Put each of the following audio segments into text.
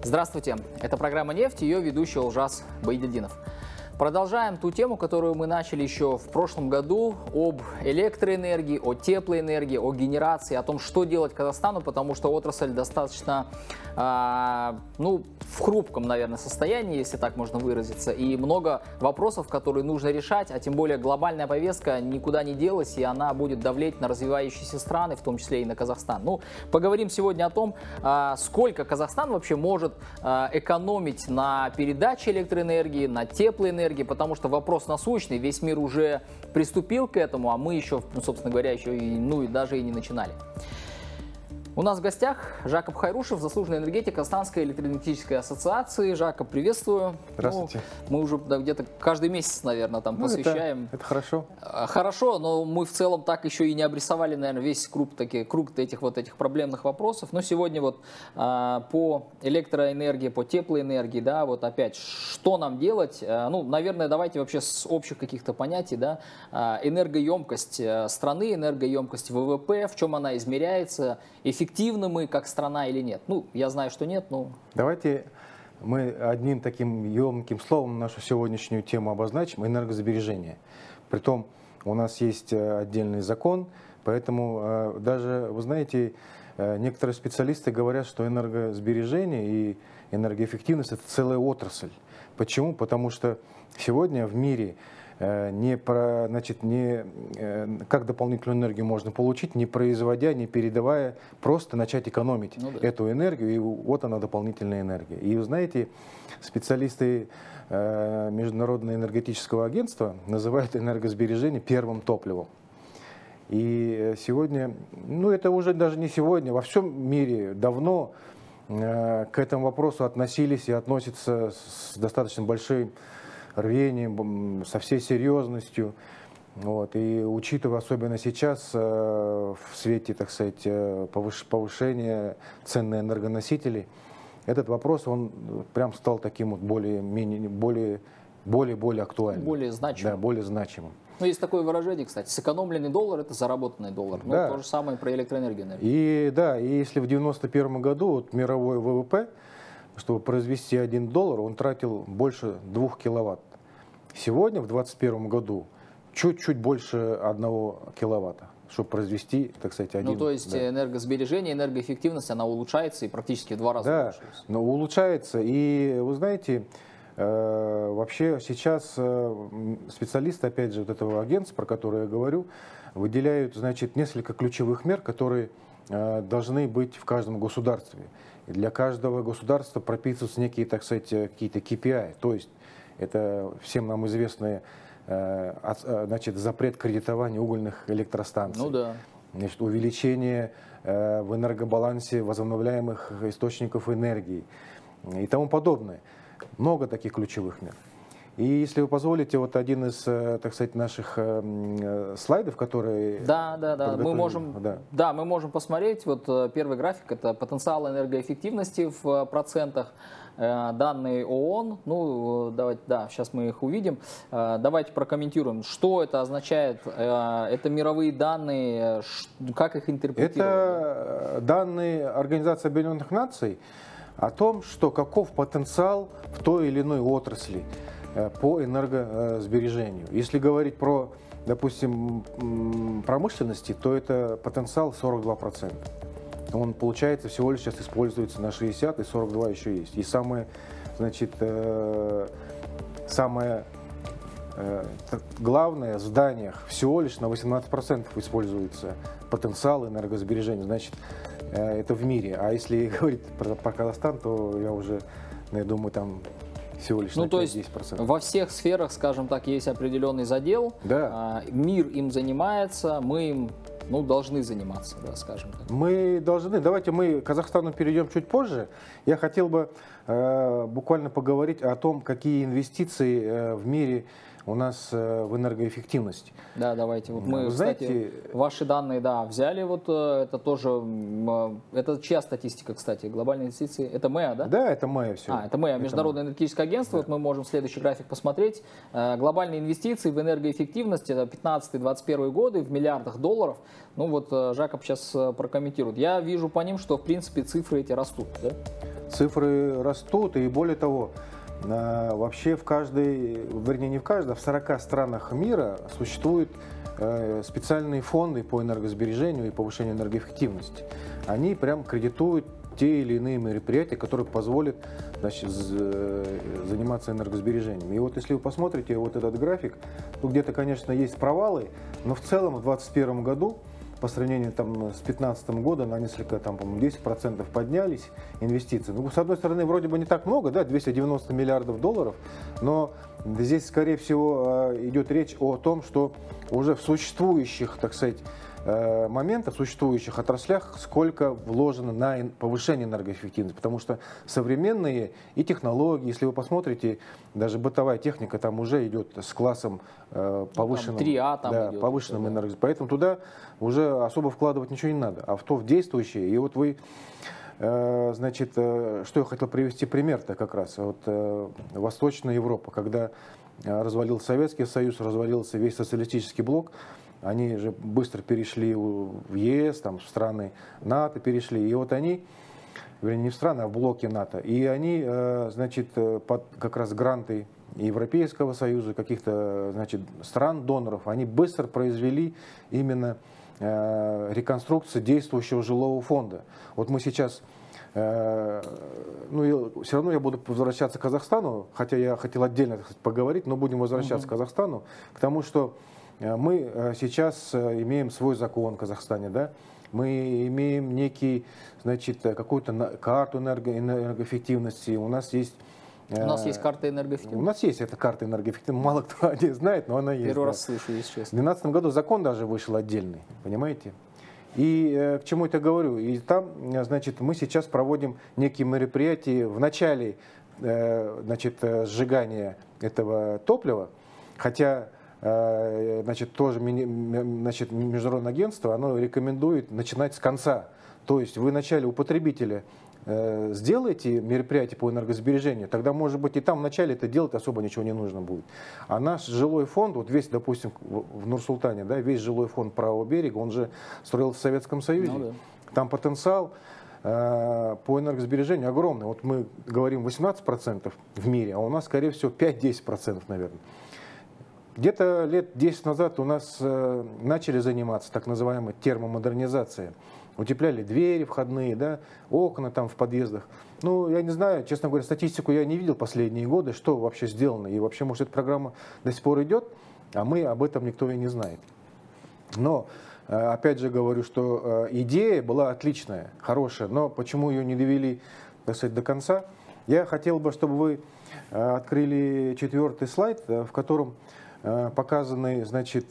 Здравствуйте, это программа «Нефть», ее ведущий Олжас Байдельдинов. Продолжаем ту тему, которую мы начали еще в прошлом году, об электроэнергии, о теплоэнергии, о генерации, о том, что делать Казахстану, потому что отрасль достаточно, в хрупком, наверное, состоянии, если так можно выразиться, и много вопросов, которые нужно решать, а тем более глобальная повестка никуда не делась, и она будет давлеть на развивающиеся страны, в том числе и на Казахстан. Поговорим сегодня о том, сколько Казахстан вообще может экономить на передаче электроэнергии, на теплоэнергии, потому что вопрос насущный, весь мир уже приступил к этому, а мы еще, собственно говоря, и даже и не начинали. У нас в гостях Жакоб Хайрушев, заслуженный энергетик Казахстанской электроэнергетической ассоциации. Жакоб, приветствую. Здравствуйте. Мы уже где-то каждый месяц, наверное, посвящаем. Это хорошо. Хорошо, но мы в целом так еще и не обрисовали, наверное, весь круг этих проблемных вопросов. Но сегодня по электроэнергии, по теплоэнергии, опять, что нам делать? Наверное, давайте вообще с общих каких-то понятий, энергоемкость страны, энергоемкость ВВП, в чем она измеряется, эффективны мы как страна или нет? Я знаю, что нет, но... Давайте мы одним таким емким словом нашу сегодняшнюю тему обозначим – энергосбережение. Притом у нас есть отдельный закон, поэтому даже, вы знаете, некоторые специалисты говорят, что энергосбережение и энергоэффективность – это целая отрасль. Почему? Потому что сегодня в мире как дополнительную энергию можно получить, не производя, не передавая, просто начать экономить эту энергию, и вот она дополнительная энергия. И вы знаете, специалисты Международного энергетического агентства называют энергосбережение первым топливом. И сегодня, это уже даже не сегодня, во всем мире давно к этому вопросу относились и относятся с достаточно большой рвением, со всей серьезностью. И учитывая особенно сейчас в свете, так сказать, повышения цен на энергоносители, этот вопрос, он прям стал таким более актуальным. Более значимым. Да, более значимым. Есть такое выражение, кстати, сэкономленный доллар – это заработанный доллар. Да. То же самое про электроэнергию, наверное. И если в 1991 году мировой ВВП, чтобы произвести $1, он тратил больше 2 киловатт. Сегодня, в 2021 году, чуть-чуть больше 1 киловатта, чтобы произвести, так сказать, 1. То есть энергосбережение, энергоэффективность, она улучшается и практически в 2 раза улучшается. Да, но улучшается. И вы знаете, вообще сейчас специалисты, опять же, этого агентства, про которое я говорю, выделяют, несколько ключевых мер, которые должны быть в каждом государстве. И для каждого государства прописываются некие, так сказать, какие-то KPI. То есть это всем нам известный запрет кредитования угольных электростанций. Увеличение в энергобалансе возобновляемых источников энергии и тому подобное. Много таких ключевых мер. И если вы позволите, один из, так сказать, наших слайдов, которые... Мы можем посмотреть. Первый график – это потенциал энергоэффективности в процентах. Данные ООН, сейчас мы их увидим. Давайте прокомментируем, что это означает. Это мировые данные, как их интерпретировать? Это данные Организации Объединенных Наций о том, каков потенциал в той или иной отрасли по энергосбережению. Если говорить про, допустим, промышленности, то это потенциал 42%. Он, получается, всего лишь сейчас используется на 60, и 42 еще есть. И самое главное, в зданиях всего лишь на 18% используется потенциал энергосбережения. Это в мире. А если говорить про Казахстан, то я думаю, там всего лишь на 5-10%. То есть во всех сферах, скажем так, есть определенный задел. Да. Мир им занимается, мы им должны заниматься, скажем так. Мы должны. Давайте мы к Казахстану перейдем чуть позже. Я хотел бы буквально поговорить о том, какие инвестиции в мире у нас в энергоэффективности. Да, давайте. Вот мы, знаете, кстати, ваши данные, да, взяли. Вот это тоже, это чья статистика, кстати, глобальные инвестиции? Это МЭА, да? Да, это МЭА все. Это МЭА, Международное энергетическое агентство. Да. Вот мы можем следующий график посмотреть. Глобальные инвестиции в энергоэффективность, это 15-21 годы в миллиардах долларов. Ну вот Жакоб сейчас прокомментирует. Я вижу по ним, что в принципе цифры эти растут. Да? Цифры растут, и более того, вообще в каждой, вернее не в каждой, а в 40 странах мира существуют специальные фонды по энергосбережению и повышению энергоэффективности. Они прям кредитуют те или иные мероприятия, которые позволят, значит, заниматься энергосбережением. И вот если вы посмотрите вот этот график, то где-то, конечно, есть провалы, но в целом в 2021 году по сравнению там, с 2015 годом на несколько, там, по-моему, 10% поднялись инвестиции. Ну, с одной стороны, вроде бы не так много, да, 290 миллиардов долларов, но здесь, скорее всего, идет речь о том, что уже в существующих, так сказать, моментах, в существующих отраслях сколько вложено на повышение энергоэффективности, потому что современные и технологии, если вы посмотрите, даже бытовая техника там уже идет с классом повышенным, там 3А там да, идет, повышенным да. энергоэффективностью, поэтому туда уже особо вкладывать ничего не надо, а в то в действующее. И вот вы, значит, что я хотел привести пример-то как раз, вот Восточная Европа, когда развалился Советский Союз, развалился весь социалистический блок, они же быстро перешли в ЕС, там, в страны НАТО перешли. И вот они, вернее, не в страны, а в блоке НАТО. И они, значит, под как раз гранты Европейского Союза, каких-то, значит, стран-доноров, они быстро произвели именно реконструкцию действующего жилого фонда. Вот мы сейчас, ну, все равно я буду возвращаться к Казахстану, хотя я хотел отдельно, так сказать, поговорить, но будем возвращаться к Казахстану, к тому, что мы сейчас имеем свой закон в Казахстане, да? Мы имеем некий, значит, какую-то карту энергоэффективности. У нас есть карта энергоэффективности. У нас есть эта карта энергоэффективности. Мало кто о ней знает, но она есть. Первый раз слышу, если честно. В 2012 году закон даже вышел отдельный, понимаете? И к чему это говорю? И там, значит, мы сейчас проводим некие мероприятия в начале, значит, сжигания этого топлива, хотя, значит, тоже, значит, международное агентство, оно рекомендует начинать с конца. То есть вы вначале у потребителя сделаете мероприятие по энергосбережению, тогда, может быть, и там вначале это делать особо ничего не нужно будет. А наш жилой фонд, вот весь, допустим, в Нур-Султане, да, весь жилой фонд правого берега, он же строился в Советском Союзе. Ну, да. Там потенциал по энергосбережению огромный. Вот мы говорим 18% в мире, а у нас, скорее всего, 5-10%, наверное. Где-то лет 10 назад у нас начали заниматься так называемой термомодернизацией. Утепляли двери входные, да, окна там в подъездах. Ну, я не знаю, честно говоря, статистику я не видел последние годы, что вообще сделано. И вообще, может, эта программа до сих пор идет, а мы об этом никто и не знает. Но, опять же говорю, что идея была отличная, хорошая, но почему ее не довели, так сказать, до конца? Я хотел бы, чтобы вы открыли 4-й слайд, в котором показаны, значит,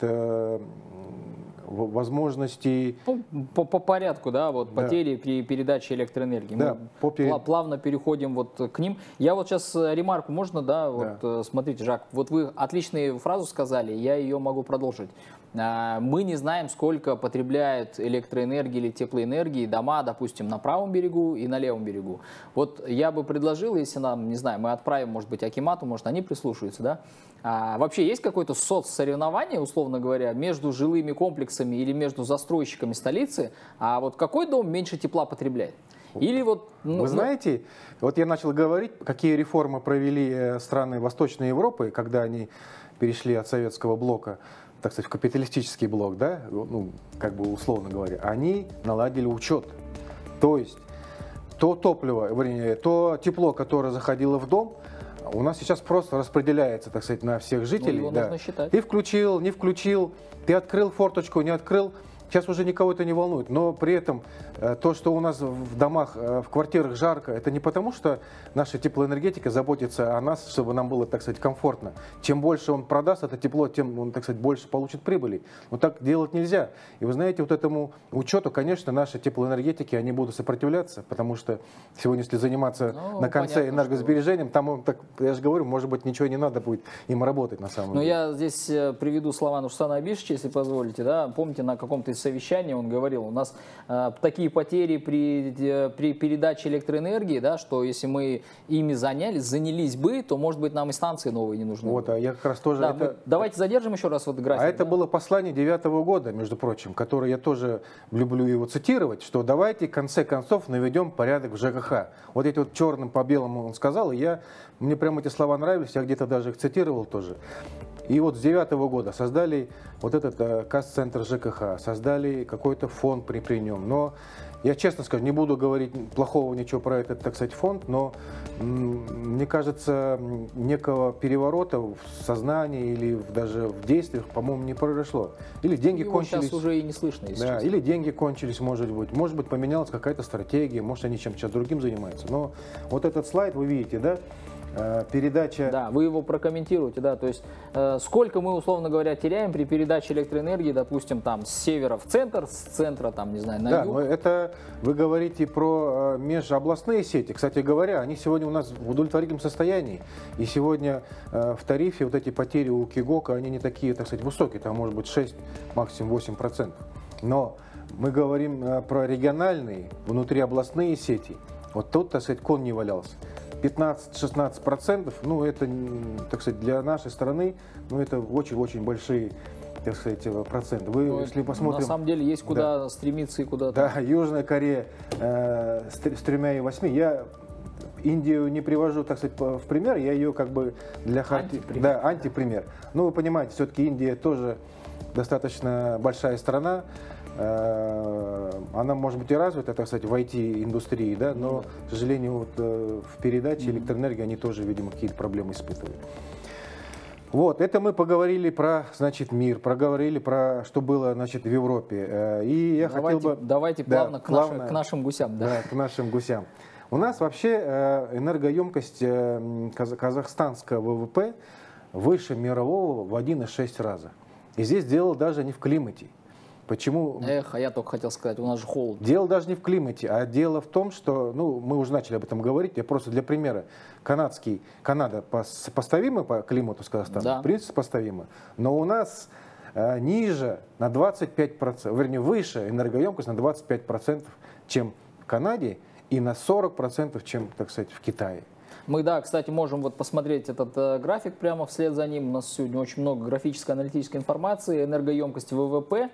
возможности... По порядку, да, вот да. Потери при передаче электроэнергии. Да, мы плавно переходим вот к ним. Я вот сейчас ремарку, можно, да, вот да. Смотрите, Жак, вот вы отличную фразу сказали, я ее могу продолжить. Мы не знаем, сколько потребляют электроэнергии или теплоэнергии дома, допустим, на правом берегу и на левом берегу. Вот я бы предложил, если нам, не знаю, мы отправим, может быть, Акимату, может, они прислушаются, да? Вообще есть какое-то соцсоревнование, условно говоря, между жилыми комплексами или между застройщиками столицы, а вот какой дом меньше тепла потребляет? Или вот, вы знаете, вот я начал говорить, какие реформы провели страны Восточной Европы, когда они перешли от советского блока, так сказать, в капиталистический блок, да, ну, как бы условно говоря, они наладили учет. То есть то топливо, вернее, то тепло, которое заходило в дом, у нас сейчас просто распределяется, так сказать, на всех жителей. Ну, его нужно считать. Ты включил, не включил, ты открыл форточку, не открыл. Сейчас уже никого это не волнует, но при этом то, что у нас в домах, в квартирах жарко, это не потому, что наша теплоэнергетика заботится о нас, чтобы нам было, так сказать, комфортно. Чем больше он продаст это тепло, тем он, так сказать, больше получит прибыли. Но так делать нельзя. И вы знаете, вот этому учету, конечно, наши теплоэнергетики, они будут сопротивляться, потому что сегодня, если заниматься на конце энергосбережением, там, так, я же говорю, может быть, ничего не надо будет им работать на самом деле. Но я здесь приведу слова Нурсултана Абишевича, если позволите. Да? Помните, на каком-то из совещаний он говорил, у нас такие потери при передаче электроэнергии, да, что если мы ими занялись бы, то, может быть, нам и станции новые не нужны. Вот, а я как раз тоже... Да, давайте задержим еще раз вот график. А это было послание 2009 года, между прочим, которое я тоже люблю его цитировать, что давайте в конце концов наведем порядок в ЖКХ. Вот эти вот черным по белому он сказал, и мне прямо эти слова нравились, я где-то даже их цитировал тоже. И вот с 2009 года создали вот этот КАС-центр ЖКХ, создали какой-то фонд при нем. Но я честно скажу, не буду говорить плохого ничего про этот, так сказать, фонд, но мне кажется, некого переворота в сознании или даже в действиях, по-моему, не произошло. Или деньги кончились. Сейчас уже и не слышно, если честно. Или деньги кончились, может быть, поменялась какая-то стратегия, может, они чем-то сейчас другим занимаются. Но вот этот слайд вы видите, да? Передача... Да, вы его прокомментируете, да, то есть сколько мы, условно говоря, теряем при передаче электроэнергии, допустим, там с севера в центр, с центра, там, не знаю, на юг. Да, но это вы говорите про межобластные сети. Кстати говоря, они сегодня у нас в удовлетворительном состоянии, и сегодня в тарифе вот эти потери у Кигока, они не такие, так сказать, высокие, там может быть 6, максимум 8%. Но мы говорим про региональные, внутриобластные сети, вот тут, так сказать, кон не валялся. 15-16%, ну это, так сказать, для нашей страны, ну это очень-очень большие, так сказать, проценты. Вы, если посмотрим, на самом деле есть куда стремиться и куда-то. Да, Южная Корея с 3,8. Я Индию не привожу, так сказать, в пример, я ее как бы для антипример. Да, антипример. Ну вы понимаете, все-таки Индия тоже достаточно большая страна. Она может быть и развита, так сказать, в IT-индустрии, да, но, к сожалению, вот, в передаче электроэнергии они тоже, видимо, какие-то проблемы испытывают. Вот, это мы поговорили про, значит, мир, проговорили про, что было, значит, в Европе. И я давайте плавно, к нашим гусям. Да, к нашим гусям. У нас вообще энергоемкость казахстанского ВВП выше мирового в 1,6 раза. И здесь дело даже не в климате. Почему? А я только хотел сказать, у нас же холодно. Дело даже не в климате, а дело в том, что, ну, мы уже начали об этом говорить, я просто для примера, Канада сопоставима по климату с Казахстаном? Да. В принципе, сопоставима, но у нас ниже на 25%, вернее, выше энергоемкость на 25%, чем в Канаде, и на 40%, чем, так сказать, в Китае. Мы, да, кстати, можем вот посмотреть этот график прямо вслед за ним. У нас сегодня очень много графической аналитической информации, энергоемкость ВВП.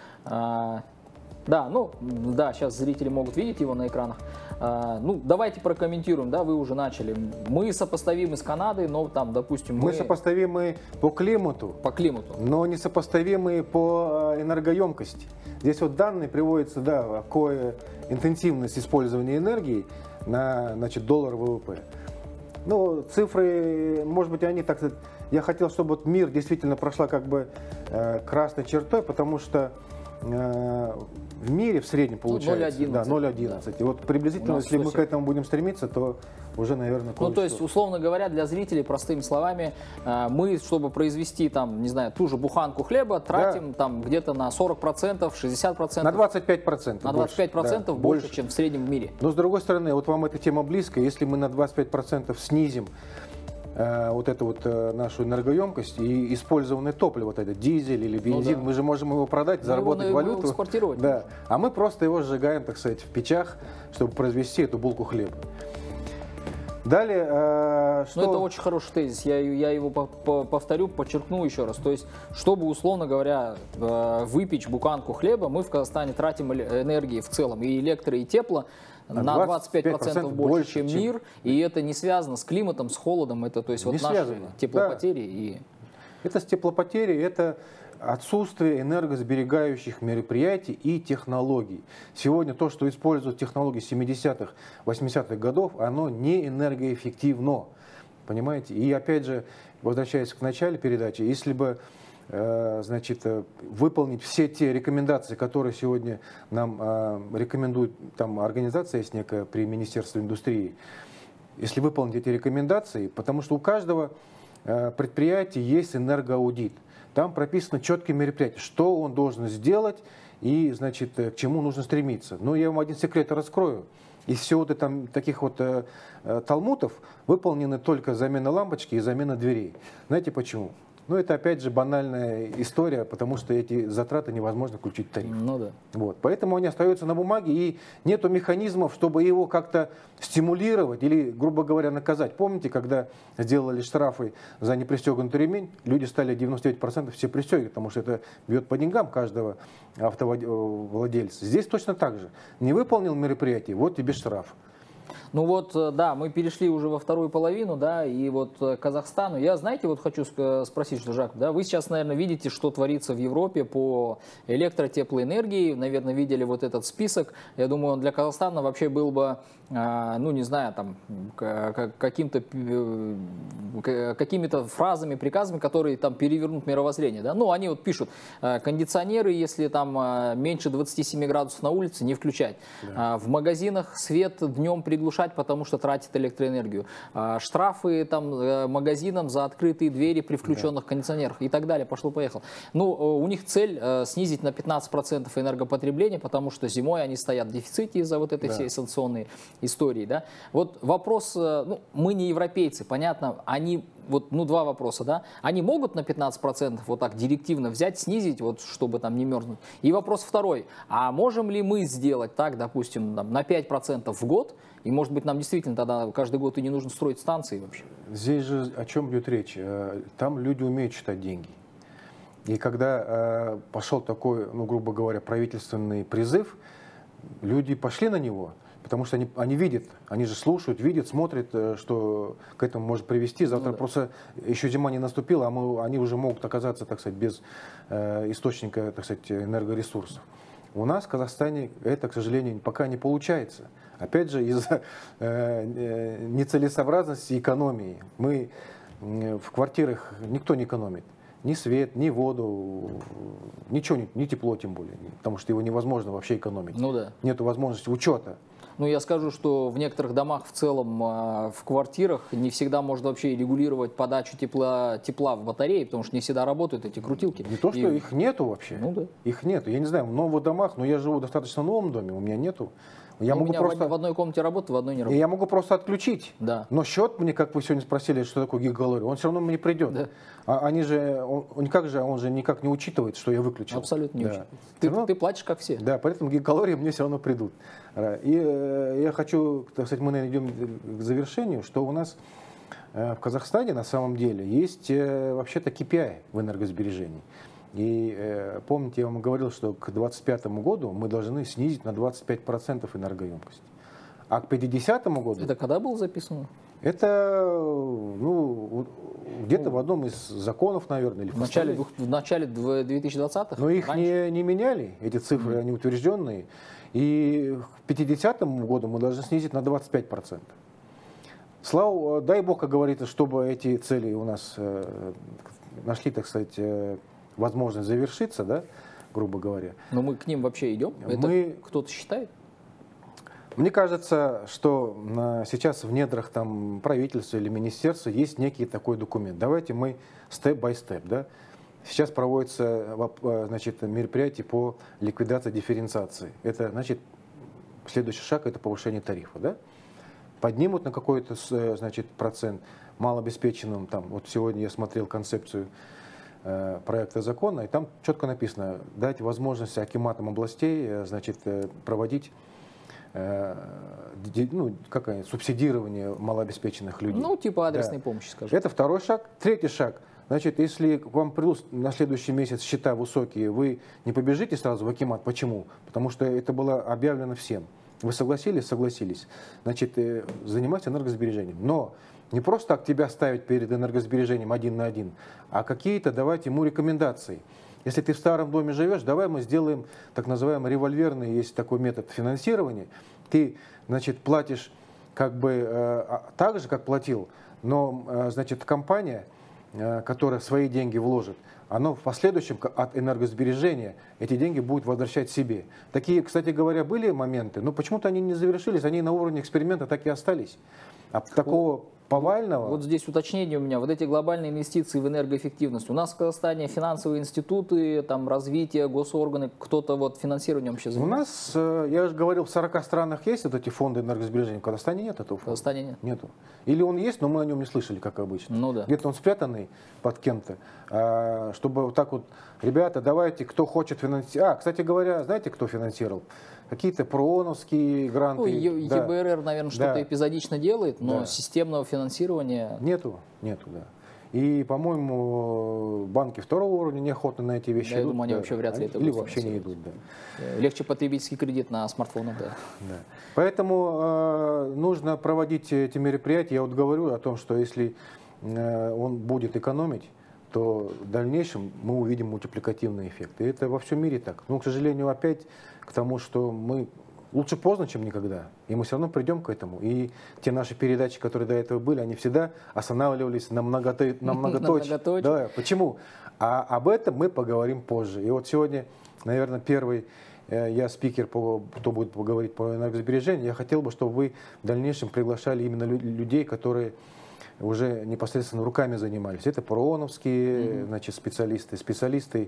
Да, ну, да, сейчас зрители могут видеть его на экранах. Ну, давайте прокомментируем, да, вы уже начали. Мы сопоставимы с Канадой, но там, допустим, мы сопоставимы по климату, но не сопоставимы по энергоемкости. Здесь вот данные приводятся, да, какая интенсивность использования энергии на, значит, доллар ВВП. Ну, цифры, может быть, они, так сказать, я хотел, чтобы вот мир действительно прошла как бы красной чертой, потому что в мире в среднем получается 0,11. Да, 0,11. Да. И вот приблизительно, если мы к этому будем стремиться, то уже, наверное, получится. Ну, то есть, условно говоря, для зрителей, простыми словами, мы, чтобы произвести, там, не знаю, ту же буханку хлеба, тратим там где-то на 40%, 60%. На 25%. На 25% больше, чем в среднем в мире. Но, с другой стороны, вот вам эта тема близка, если мы на 25% снизим вот эту вот нашу энергоемкость и использованное топливо, вот это дизель или бензин, ну, да. Мы же можем его продать, заработать валюту. Его экспортировать. Да. А мы просто его сжигаем, так сказать, в печах, чтобы произвести эту булку хлеба. Далее, что... Ну, это очень хороший тезис, я его повторю, подчеркну еще раз. То есть, чтобы, условно говоря, выпечь буханку хлеба, мы в Казахстане тратим энергии в целом, и электро, и тепло, на 25% больше, чем мир, и это не связано с климатом, с холодом, это, то есть, вот наши теплопотери. Да. И... Это с теплопотери, это отсутствие энергосберегающих мероприятий и технологий. Сегодня то, что используют технологии 70-х, 80-х годов, оно не энергоэффективно. Понимаете? И опять же, возвращаясь к началу передачи, если бы значит, выполнить все те рекомендации, которые сегодня нам рекомендует, там организация есть некая при Министерстве индустрии, если выполнить эти рекомендации, потому что у каждого предприятия есть энергоаудит. Там прописано четкие мероприятия, что он должен сделать и, значит, к чему нужно стремиться. Но я вам один секрет раскрою. Из всего таких вот талмудов выполнены только замена лампочки и замена дверей. Знаете почему? Ну, это опять же банальная история, потому что эти затраты невозможно включить в тариф. Ну да. Вот. Поэтому они остаются на бумаге, и нету механизмов, чтобы его как-то стимулировать или, грубо говоря, наказать. Помните, когда сделали штрафы за непристегнутый ремень, люди стали 99% все пристегивать, потому что это бьет по деньгам каждого автовладельца. Здесь точно так же. Не выполнил мероприятие, вот тебе штраф. Ну вот, да, мы перешли уже во вторую половину, да, и вот Казахстану. Я, знаете, вот хочу спросить, что, Жак, да, вы сейчас, наверное, видите, что творится в Европе по электротеплоэнергии, наверное, видели вот этот список. Я думаю, он для Казахстана вообще был бы, ну, не знаю, там, какими-то фразами, приказами, которые там перевернут мировоззрение, да. Ну, они вот пишут, кондиционеры, если там меньше 27 градусов на улице, не включать. Да. В магазинах свет днем приглушать, потому что тратит электроэнергию. Штрафы там магазинам за открытые двери при включенных кондиционерах и так далее. Пошло-поехало. Ну, у них цель снизить на 15% энергопотребления, потому что зимой они стоят в дефиците из-за вот этой всей санкционной истории. Да? Вот вопрос, ну, мы не европейцы, понятно, они... Вот, ну, два вопроса, да. Они могут на 15% вот так директивно взять, снизить, вот, чтобы там не мерзнуть. И вопрос второй. А можем ли мы сделать так, допустим, там, на 5% в год? И, может быть, нам действительно тогда каждый год и не нужно строить станции вообще? Здесь же о чем идет речь? Там люди умеют считать деньги. И когда пошел такой, ну, грубо говоря, правительственный призыв, люди пошли на него. Потому что они видят, они же слушают, видят, смотрят, что к этому может привести. Завтра просто еще зима не наступила, а они уже могут оказаться, так сказать, без источника, так сказать, энергоресурсов. У нас в Казахстане это, к сожалению, пока не получается. Опять же, из-за нецелесообразности экономии. Мы в квартирах никто не экономит. Ни свет, ни воду, ничего, ни тепло тем более. Потому что его невозможно вообще экономить. Ну да. Нету возможности учета. Ну, я скажу, что в некоторых домах в целом, в квартирах, не всегда можно вообще регулировать подачу тепла в батарее, потому что не всегда работают эти крутилки. Не то, что их нету вообще. Ну да. Их нету. Я не знаю, в новых домах, но я живу в достаточно новом доме, у меня нету. Я могу просто... в одной комнате работает, в одной не работает. И я могу просто отключить. Да. Но счет мне, как вы сегодня спросили, что такое гигакалория, он все равно мне придет. Да. Он же никак не учитывает, что я выключил. Абсолютно не учитывает. Ты платишь, как все. Да, поэтому гигакалории мне все равно придут. И я хочу, так сказать, мы, наверное, идем к завершению, что у нас в Казахстане на самом деле есть вообще-то KPI в энергосбережении. И помните, я вам говорил, что к 2025 году мы должны снизить на 25% энергоемкость. А к 2050 году... Это когда было записано? Это, ну, где-то в одном из законов, наверное. Или в начале 2020-х? Но их не меняли, эти цифры, они утвержденные. И к 2050 году мы должны снизить на 25%. Дай Бог, как говорится, чтобы эти цели у нас нашли, так сказать, возможность завершиться, да, грубо говоря. Но мы к ним вообще идем? Это кто-то считает? Мне кажется, что сейчас в недрах там правительства или министерства есть некий такой документ. Давайте мы степ-бай-степ, да. Сейчас проводится, значит, мероприятие по ликвидации дифференциации. Это, значит, следующий шаг – это повышение тарифа, да. Поднимут на какой-то, значит, процент малообеспеченным, там, вот сегодня я смотрел концепцию проекта закона, и там четко написано, дать возможность акиматам областей, значит, проводить субсидирование малообеспеченных людей. Ну, типа адресной помощи, скажем. Это второй шаг. Третий шаг. Значит, если к вам придут на следующий месяц счета высокие, вы не побежите сразу в акимат. Почему? Потому что это было объявлено всем. Вы согласились? Согласились. Значит, занимайтесь энергосбережением. Но не просто так тебя ставить перед энергосбережением один на один, а какие-то давать ему рекомендации. Если ты в старом доме живешь, давай мы сделаем так называемый револьверный, есть такой метод финансирования. Ты, значит, платишь как бы так же, как платил, но, значит, компания которое свои деньги вложит, оно в последующем от энергосбережения эти деньги будет возвращать себе. Такие, кстати говоря, были моменты, но почему-то они не завершились, они на уровне эксперимента так и остались. А такого повального... Вот здесь уточнение у меня. Вот эти глобальные инвестиции в энергоэффективность. У нас в Казахстане финансовые институты, там развитие, госорганы, кто-то вот финансированием вообще занимается? У нас, я же говорил, в 40 странах есть вот эти фонды энергосбережения. В Казахстане нет этого фонда. В Казахстане нет? Нету. Или он есть, но мы о нем не слышали, как обычно. Ну да. Где-то он спрятанный под кем-то. Чтобы вот так вот, ребята, давайте, кто хочет финансировать. Кстати говоря, знаете, кто финансировал? Какие-то ПРООНовские гранты. Ну, ЕБРР, наверное, что-то эпизодично делает, но системного финансирования... Нету, да. И, по-моему, банки второго уровня неохотно на эти вещи идут. Я думаю, они вообще вряд ли это или будут вообще не идут, да. Легче потребительский кредит на смартфонах, да. Поэтому нужно проводить эти мероприятия. Я вот говорю о том, что если он будет экономить, то в дальнейшем мы увидим мультипликативный эффект. И это во всем мире так. Но, к сожалению, опять к тому, что мы лучше поздно, чем никогда. И мы все равно придем к этому. И те наши передачи, которые до этого были, они всегда останавливались на многоточие. Да, почему? А об этом мы поговорим позже. И вот сегодня, наверное, первый я спикер, кто будет поговорить по энергосбережению. Я хотел бы, чтобы вы в дальнейшем приглашали именно людей, которые уже непосредственно руками занимались. Это ПРООНовские специалисты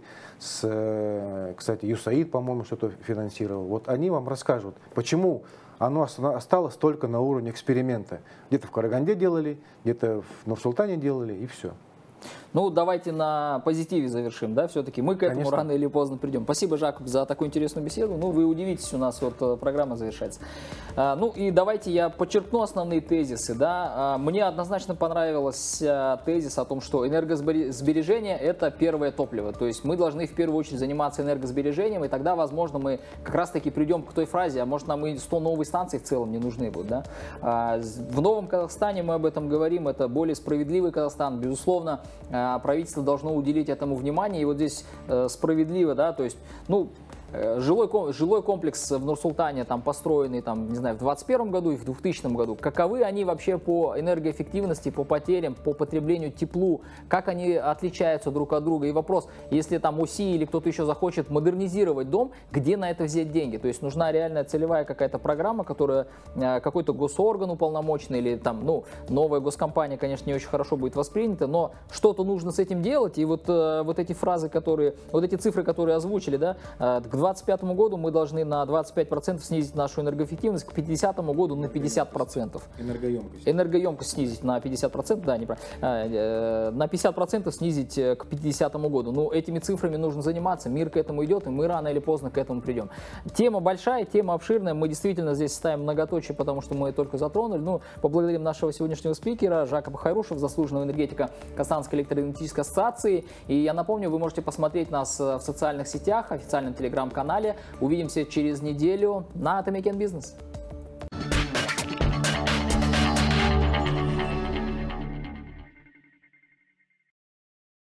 с, кстати, ЮСАИД, по-моему, что-то финансировал. Вот они вам расскажут, почему оно осталось только на уровне эксперимента. Где-то в Караганде делали, где-то в Нур-Султане делали, и все. Ну, давайте на позитиве завершим, да, все-таки. Мы к этому рано или поздно придем. Спасибо, Жакоб, за такую интересную беседу. Ну, вы удивитесь, у нас вот программа завершается. Ну, и давайте я подчеркну основные тезисы, да. Мне однозначно понравился тезис о том, что энергосбережение – это первое топливо. То есть мы должны в первую очередь заниматься энергосбережением, и тогда, возможно, мы как раз-таки придем к той фразе, а может, нам и 100 новых станций в целом не нужны будут, да. В новом Казахстане мы об этом говорим, это более справедливый Казахстан, безусловно. Правительство должно уделить этому внимание. И вот здесь справедливо, да, то есть, ну, жилой комплекс в Нур-Султане, там, построенный, там, не знаю, в 2021 году и в 2000 году, каковы они вообще по энергоэффективности, по потерям, по потреблению теплу, как они отличаются друг от друга? И вопрос, если там ОСИ или кто-то еще захочет модернизировать дом, где на это взять деньги? То есть нужна реальная целевая какая-то программа, которая какой-то госорган уполномоченный или там, ну, новая госкомпания, конечно, не очень хорошо будет воспринята, но что-то нужно с этим делать. И вот эти фразы, вот эти цифры, которые озвучили, да, к 2025 году мы должны на 25% снизить нашу энергоэффективность, к 2050 году на 50%. Энергоемкость снизить на 50%, да, неправильно. На 50% снизить к 2050 году. Ну, этими цифрами нужно заниматься, мир к этому идет, и мы рано или поздно к этому придем. Тема большая, тема обширная, мы действительно здесь ставим многоточие, потому что мы только затронули. Ну, поблагодарим нашего сегодняшнего спикера Жакоба Хайрушева, заслуженного энергетика Казахстанской электроэнергетической ассоциации. И я напомню, вы можете посмотреть нас в социальных сетях, официальном телеграм-канале. Увидимся через неделю на Atomic Business.